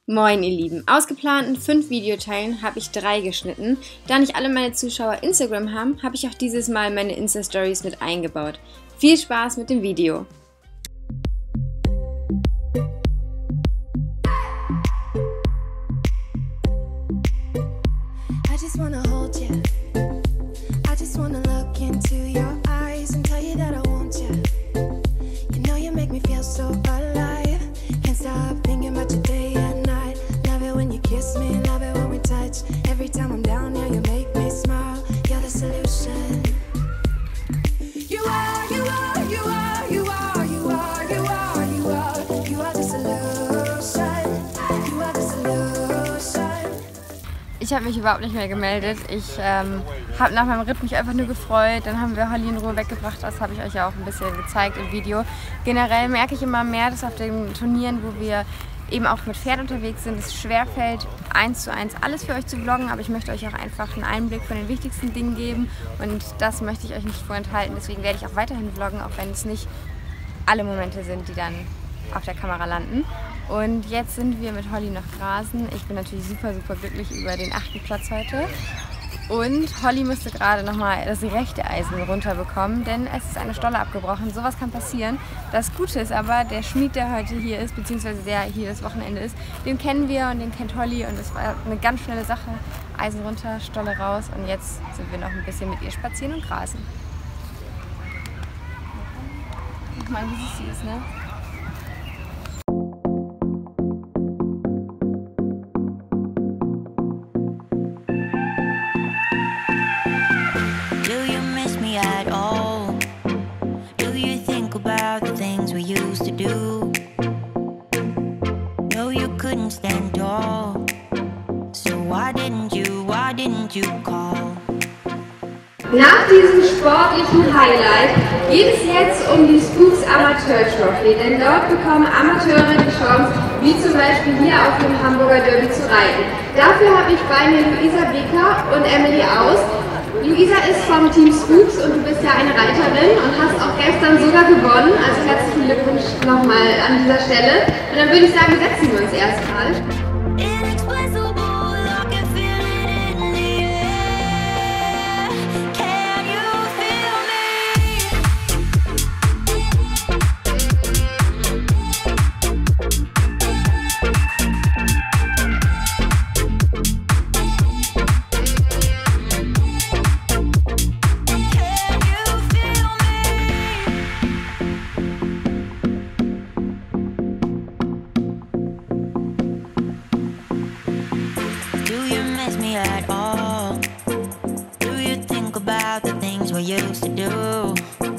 Moin ihr Lieben, aus geplanten 5 Videoteilen habe ich 3 geschnitten. Da nicht alle meine Zuschauer Instagram haben, habe ich auch dieses Mal meine Insta-Stories mit eingebaut. Viel Spaß mit dem Video! Ich habe mich überhaupt nicht mehr gemeldet. Ich habe nach meinem Ritt mich einfach nur gefreut. Dann haben wir Holly in Ruhe weggebracht. Das habe ich euch ja auch ein bisschen gezeigt im Video. Generell merke ich immer mehr, dass auf den Turnieren, wo wir eben auch mit Pferd unterwegs sind, es schwerfällt, 1:1 alles für euch zu vloggen. Aber ich möchte euch auch einfach einen Einblick von den wichtigsten Dingen geben. Und das möchte ich euch nicht vorenthalten. Deswegen werde ich auch weiterhin vloggen, auch wenn es nicht alle Momente sind, die dann auf der Kamera landen. Und jetzt sind wir mit Holly noch grasen. Ich bin natürlich super glücklich über den 8. Platz heute. Und Holly musste gerade nochmal das rechte Eisen runterbekommen, denn es ist eine Stolle abgebrochen. Sowas kann passieren. Das Gute ist aber, der Schmied, der heute hier ist, beziehungsweise der hier das Wochenende ist, den kennen wir und den kennt Holly. Und es war eine ganz schnelle Sache. Eisen runter, Stolle raus. Und jetzt sind wir noch ein bisschen mit ihr spazieren und grasen. Guck mal, wie sie ist, ne? At all? Do you think about the things we used to do? No, you couldn't stand tall. So why didn't you call? Nach diesem sportlichen Highlight geht es jetzt um die Spooks Amateur Trophy, denn dort bekommen Amateure die Chance, wie zum Beispiel hier auf dem Hamburger Derby zu reiten. Dafür habe ich bei mir Luisa Becker und Emily Aus. Luisa ist vom Team Spooks und du bist ja eine Reiterin und hast auch gestern sogar gewonnen. Also herzlichen Glückwunsch nochmal an dieser Stelle. Und dann würde ich sagen, setzen wir uns erstmal. At all? Do you think about the things we used to do?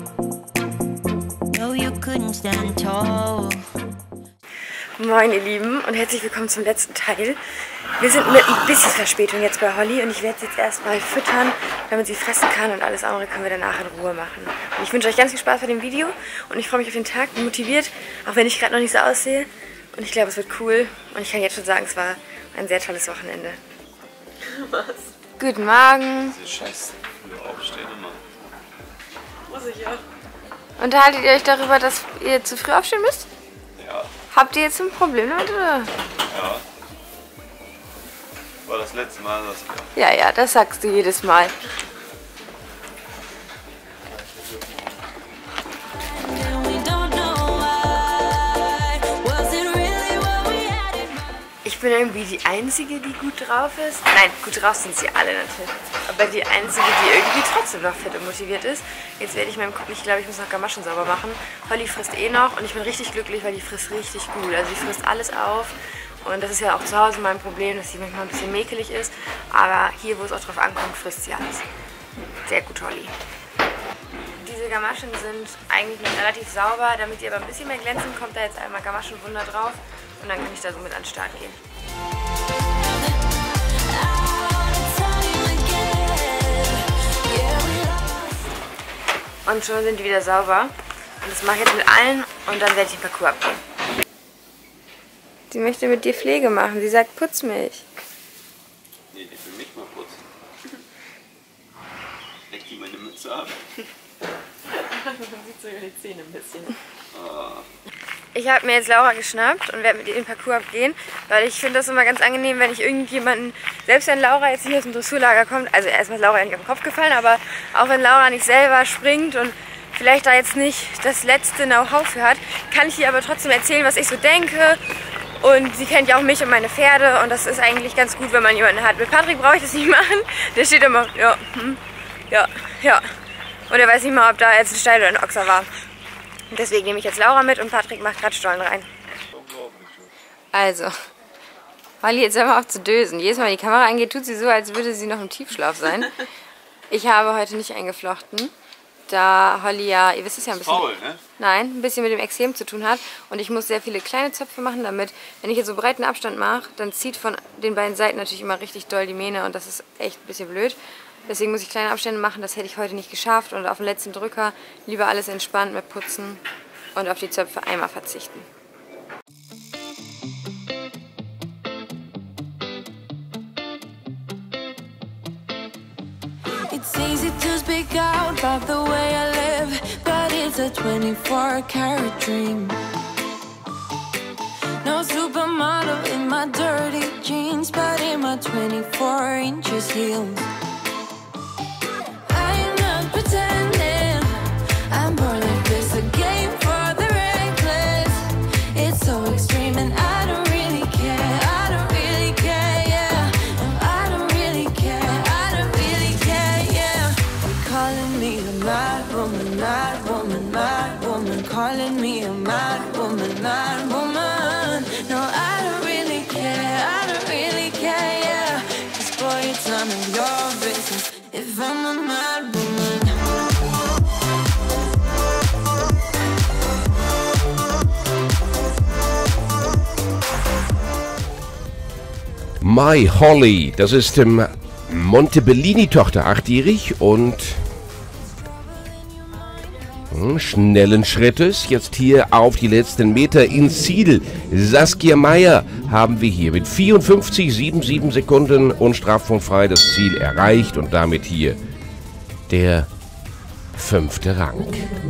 No, you couldn't stand tall. Moin ihr Lieben und herzlich willkommen zum letzten Teil. Wir sind mit ein bisschen Verspätung jetzt bei Holly und ich werde sie jetzt erstmal füttern, damit sie fressen kann und alles andere können wir danach in Ruhe machen. Und ich wünsche euch ganz viel Spaß bei dem Video und ich freue mich auf den Tag, bin motiviert, auch wenn ich gerade noch nicht so aussehe. Und ich glaube, es wird cool und ich kann jetzt schon sagen, es war ein sehr tolles Wochenende. Was? Guten Morgen. Diese scheiß früh aufstehen immer. Muss ich ja. Unterhaltet ihr euch darüber, dass ihr zu früh aufstehen müsst? Ja. Habt ihr jetzt ein Problem damit, oder? Ja. War das letzte Mal, dass wir... Ja, das sagst du jedes Mal. Ich bin irgendwie die Einzige, die gut drauf ist. Nein, gut drauf sind sie alle natürlich. Aber die Einzige, die irgendwie trotzdem noch fit und motiviert ist. Jetzt werde ich mal gucken, ich glaube, ich muss noch Gamaschen sauber machen. Holly frisst eh noch und ich bin richtig glücklich, weil die frisst richtig gut. Also sie frisst alles auf. Und das ist ja auch zu Hause mein Problem, dass sie manchmal ein bisschen mäkelig ist. Aber hier, wo es auch drauf ankommt, frisst sie alles. Sehr gut, Holly. Diese Gamaschen sind eigentlich noch relativ sauber. Damit die aber ein bisschen mehr glänzen, kommt da jetzt einmal Gamaschenwunder drauf. Und dann kann ich da so mit an den Start gehen. Und schon sind die wieder sauber. Und das mache ich jetzt mit allen und dann werde ich den Parcours abgehen. Sie möchte mit dir Pflege machen. Sie sagt, putz mich. Nee, die will mich mal putzen. Leck die meine Mütze ab. Man sieht sogar die Zähne ein bisschen. Ah. Ich habe mir jetzt Laura geschnappt und werde mit ihr den Parcours abgehen, weil ich finde das immer ganz angenehm, wenn ich irgendjemanden, selbst wenn Laura jetzt nicht aus dem Dressurlager kommt, also erstmal ist Laura ja nicht auf den Kopf gefallen, aber auch wenn Laura nicht selber springt und vielleicht da jetzt nicht das letzte Know-how für hat, kann ich ihr aber trotzdem erzählen, was ich so denke. Und sie kennt ja auch mich und meine Pferde und das ist eigentlich ganz gut, wenn man jemanden hat. Mit Patrick brauche ich das nicht machen, der steht immer, ja, ja. Und er weiß nicht mal, ob da jetzt ein Steil oder ein Ochser war. Und deswegen nehme ich jetzt Laura mit und Patrick macht gerade Stollen rein. Also, Holly, jetzt hör mal auf zu dösen. Jedes Mal, wenn die Kamera angeht, tut sie so, als würde sie noch im Tiefschlaf sein. Ich habe heute nicht eingeflochten, da Holly ja, ihr wisst es ja, ein bisschen, faul, ne? Nein, ein bisschen mit dem Exem zu tun hat. Und ich muss sehr viele kleine Zöpfe machen, damit, wenn ich jetzt so breiten Abstand mache, dann zieht von den beiden Seiten natürlich immer richtig doll die Mähne und das ist echt ein bisschen blöd. Deswegen muss ich kleine Abstände machen, das hätte ich heute nicht geschafft. Und auf den letzten Drücker lieber alles entspannt mit Putzen und auf die Zöpfe einmal verzichten. It's easy to speak out about the way I live, but it's a 24-karat dream. No supermodel in my dirty jeans, but in my 24 inches heels. I'm not pretending, I'm born like this, a game for the reckless. It's so extreme and I don't really care, I don't really care, yeah. No, I don't really care, I don't really care, yeah. They're calling me a mad woman, mad woman, mad woman. Calling me a mad woman, mad woman. No, I don't really care, I don't really care, yeah. 'Cause boy, it's none of your business if I'm a mad woman. My Holly, das ist Montebellini-Tochter, 8-jährig und schnellen Schrittes. Jetzt hier auf die letzten Meter ins Ziel. Saskia Meyer haben wir hier mit 54,77 Sekunden unstrafpunktfrei das Ziel erreicht und damit hier der 5. Rang.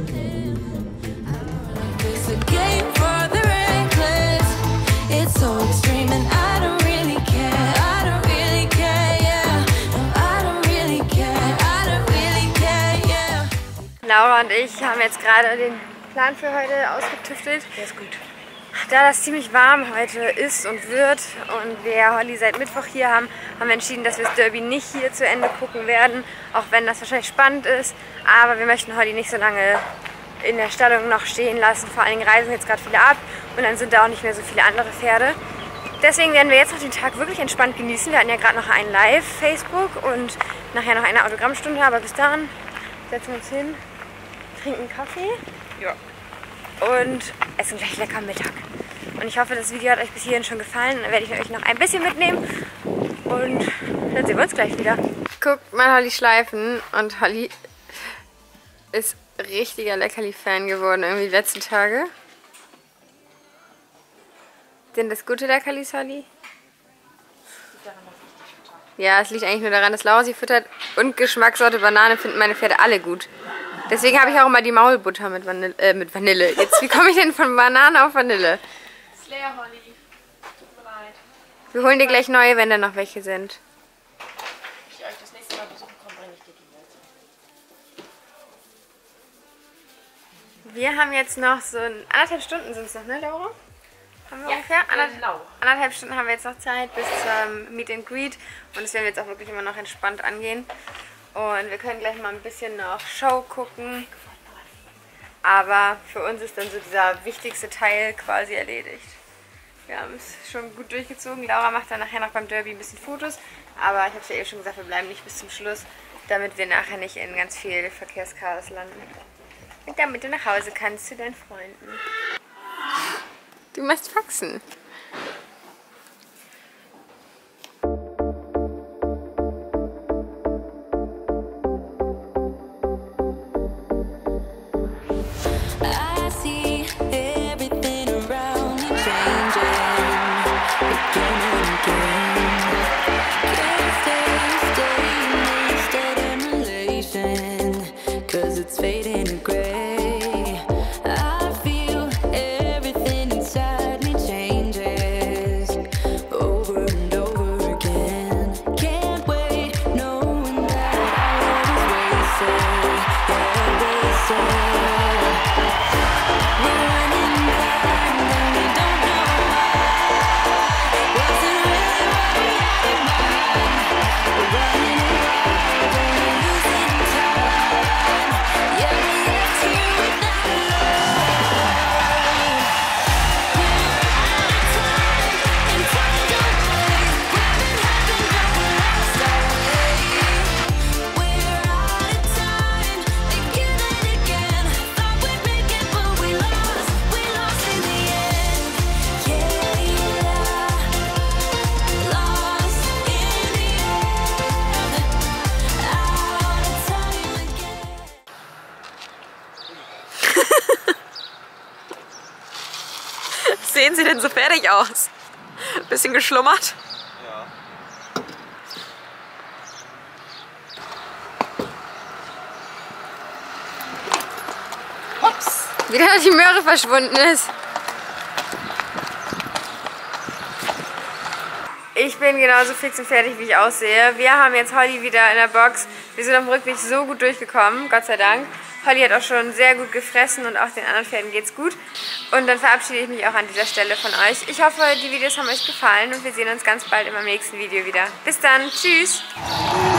Laura und ich haben jetzt gerade den Plan für heute ausgetüftelt. Der ist gut. Da das ziemlich warm heute ist und wird und wir Holly seit Mittwoch hier haben, haben wir entschieden, dass wir das Derby nicht hier zu Ende gucken werden, auch wenn das wahrscheinlich spannend ist. Aber wir möchten Holly nicht so lange in der Stallung noch stehen lassen. Vor allen Dingen reisen jetzt gerade viele ab und dann sind da auch nicht mehr so viele andere Pferde. Deswegen werden wir jetzt noch den Tag wirklich entspannt genießen. Wir hatten ja gerade noch ein Live-Facebook und nachher noch eine Autogrammstunde, aber bis dahin setzen wir uns hin, trinken Kaffee, ja, und essen gleich lecker Mittag. Und ich hoffe, das Video hat euch bis hierhin schon gefallen. Dann werde ich euch noch ein bisschen mitnehmen und dann sehen wir uns gleich wieder. Guckt mal Holly schleifen und Holly ist richtiger Leckerli-Fan geworden irgendwie die letzten Tage. Denn das gute Leckerlis, Holly? Ja, es liegt eigentlich nur daran, dass Laura sie füttert und Geschmackssorte Banane finden meine Pferde alle gut. Deswegen habe ich auch immer die Maulbutter mit Vanille. Jetzt, wie komme ich denn von Banane auf Vanille? Ist leer, Holly. Tut mir leid. Wir holen dir gleich neue, wenn da noch welche sind. Wenn ich euch das nächste Mal besuchen komme, bringe ich dir die mit. Wir haben jetzt noch so 1,5 Stunden sind es noch, ne, Laura? Haben wir ungefähr? Genau. 1,5 Stunden haben wir jetzt noch Zeit bis zum Meet and Greet. Und das werden wir jetzt auch wirklich immer noch entspannt angehen. Und wir können gleich mal ein bisschen noch Show gucken. Aber für uns ist dann so dieser wichtigste Teil quasi erledigt. Wir haben es schon gut durchgezogen. Laura macht dann nachher noch beim Derby ein bisschen Fotos. Aber ich habe es ja eben schon gesagt, wir bleiben nicht bis zum Schluss, damit wir nachher nicht in ganz viel Verkehrschaos landen. Und damit du nach Hause kannst zu deinen Freunden. Du machst Faxen. It's fading to gray. I feel everything sehen Sie denn so fertig aus? Bisschen geschlummert? Ja. Ups. Wieder die Möhre verschwunden ist. Ich bin genauso fix und fertig, wie ich aussehe. Wir haben jetzt Holly wieder in der Box. Wir sind auf dem Rückweg so gut durchgekommen, Gott sei Dank. Holly hat auch schon sehr gut gefressen und auch den anderen Pferden geht's gut. Und dann verabschiede ich mich auch an dieser Stelle von euch. Ich hoffe, die Videos haben euch gefallen und wir sehen uns ganz bald in meinem nächsten Video wieder. Bis dann, tschüss!